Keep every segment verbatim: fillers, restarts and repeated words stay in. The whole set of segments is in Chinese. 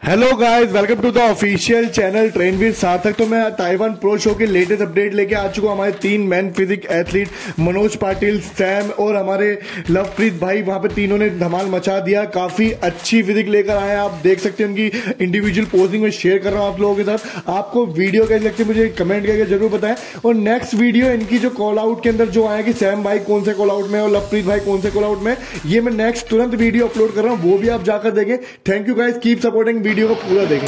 Hello guys, welcome to the official channel train with Sarthak. तो मैं Taiwan pro show के latest update लेके आ चुका हूँ। हमारे तीन men physique athlete Manoj Patil, Sam और हमारे लवप्रीत भाई, वहां पे तीनों ने धमाल मचा दिया। काफी अच्छी फिजिक लेकर आए हैं, आप देख सकते हैं। उनकी इंडिविजुअल पोजिंग में शेयर कर रहा हूँ आप लोगों के साथ। आपको वीडियो कैसी लगती है मुझे कमेंट करके जरूर बताएं। और नेक्स्ट वीडियो इनकी जो कॉल आउट के अंदर जो आएगी, सैम भाई कौन से कॉल आउट में और लवप्रीत भाई कौन से कॉल आउट में, ये मैं नेक्स्ट तुरंत वीडियो अपलोड कर रहा हूँ, वो भी आप जाकर देखें। Thank you guys, keep supporting, video को पूरा देखें।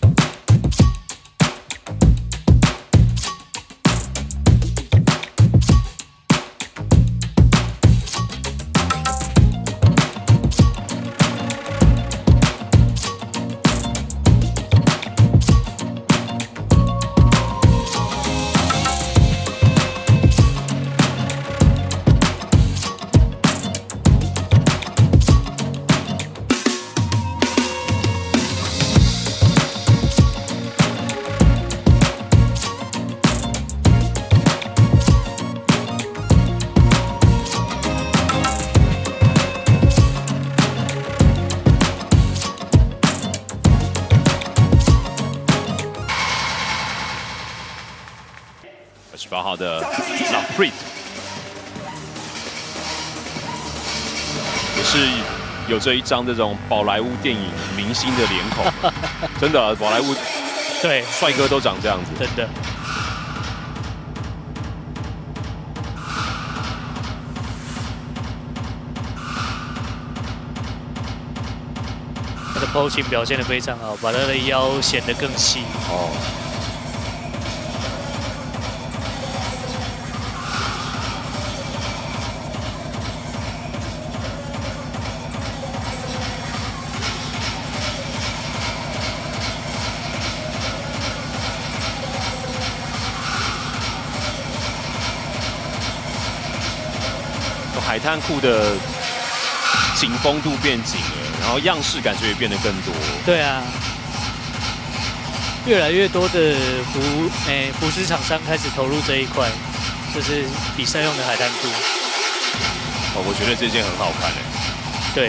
二十八号的 Lawpreet 也是有着一张这种宝莱坞电影明星的脸孔，真的，宝莱坞对帅哥都长这样子， 真的。他的 posing 表现得非常好，把他的腰显得更细。哦。 海滩裤的紧绷度变紧了，然后样式感觉也变得更多。 对啊，越来越多的服诶服饰厂商开始投入这一块，就是比赛用的海滩裤。 哦，我觉得这件很好看诶。 对。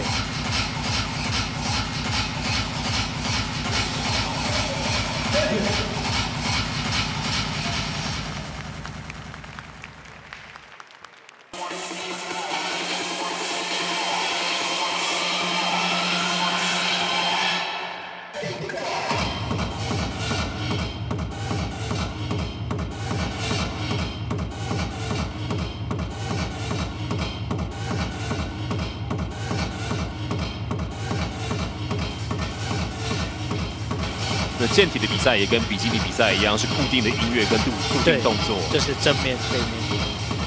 那健体的比赛也跟比基尼比赛一样，是固定的音乐跟固固定动作， 就是正面背面。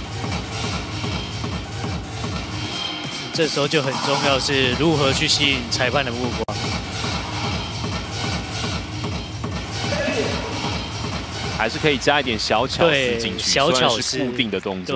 这时候就很重要是如何去吸引裁判的目光。 还是可以加一点小巧思进去， 小巧思是固定的动作。